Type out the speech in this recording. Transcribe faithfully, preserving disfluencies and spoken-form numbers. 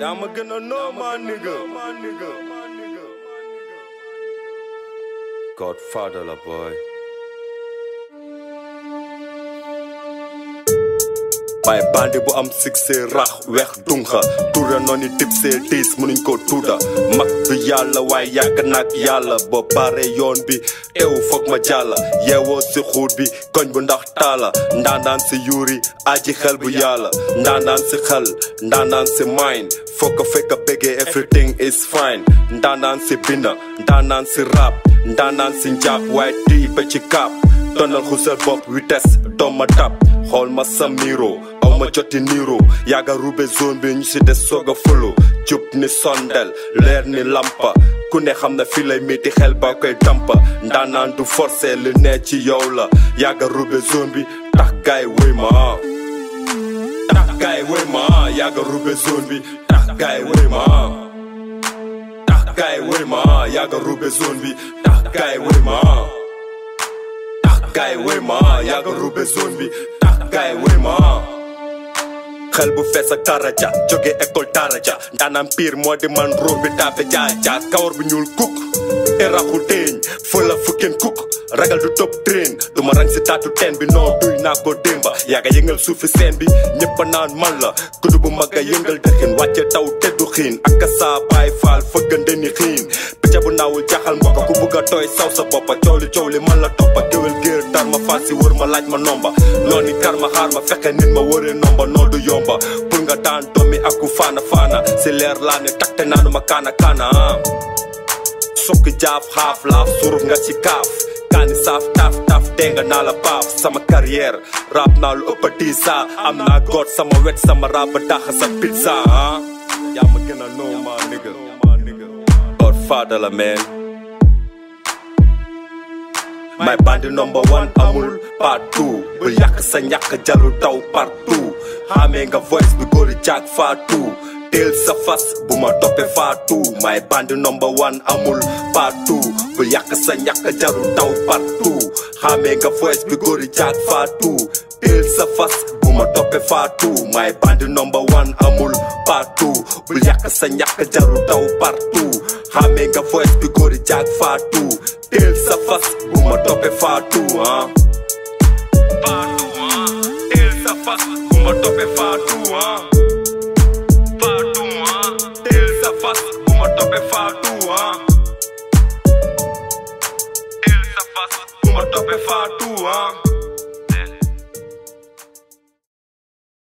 Y'all ma gonna know my nigga. Godfather la boy. May bandi bu am succès rax wex dunxa tura noni tipsé tis munuñ ko tuuda mag bi yàlla waaye yàgg nak yàlla bo pare yoon bi ew foog ma jàlla yeewoo si xuut bi koñ bu ndax taala ndaandaan si yuuri aji xel bu yàlla ndaandaan si xel ndaandaan si mind foo ko fekk bëggee everything is fine ndaandaan si binda ndaandaan si rap ndaandaan si njàpp waaye tii ba ci kaap tonal xusal bopp vitesse dooma tap xool ma sa miro aw ma joti niro yaaga rube zone bi ñu si des soog a folo jub ni sondel leer ni lampa ku ne xam na fi lay métti xel ba koy tampa ndaanaan du forcé lu ne ci yow la yaaga rube zone bi tax gaay wéy ma tax gaay wéy ma yaaga rube zone bi tax gaay wéy ma tax gaay wéy ma yaaga rube zone bi tax gaay wéy ma gaay wéy ma yaaga rube zone bi tax gaay wéy ma xel bu fees ak karaja jóge école taraja ndaanam pire moo di man róor bi taafe jaay jaas kawar bu ñuul kuk e raxu teeñ fëla fukkeen kuk ragal du top train du ma rang si taatu teen bi non duy naa ko démba yaaga yëngal suufi seen bi ñëppa naan man la kudu bu mag a yëngal dëxin wàcce taw teddu xiin ak saa baay faal fëggande ni xiin picca bu naawul jaxal mbokka ku bugg a tooy saw sa boppa coow li coow li man la toppa géwél géer tar ma faas si wër ma laaj ma nomba nooni kar ma xaar ma fexe nit ma wëree nomba noo du yomba pour nga daan doomi aku faana faana si leer laa ne takte naanu ma kaana kaana sokk jaaf xaaf laaf suruf nga ci kaaf kaani saaf taaf taaf denga naa la baaf sama carrière rap naa lu ëpp diisa am naa goot sama wet sama rap ba tax sa pizza yaa ma gën a know ma nigga Godfather la man may bandi number one amul partout bul yàq sa ñàkk jaru daw partout xamee nga voice bi góori jaag faatu teel sa fas bu ma toppe faatu may bandi number one amul partout bul yàq sa ñàkk jaru daw partout xamee nga voice bi góori jaag faatu teel sa fas bu ma toppe faatu may bandi number one amul partout bul yàq sa ñàkk jaru daw partout xamee nga voice bi góori jaag faatu teel sa fas bu ma toppe faatu ah faatu ah teel sa fas bu ma toppe faatu ah faatu ah teel sa fas bu ma toppe faatu ah teel sa fas bu ma toppe faatu ah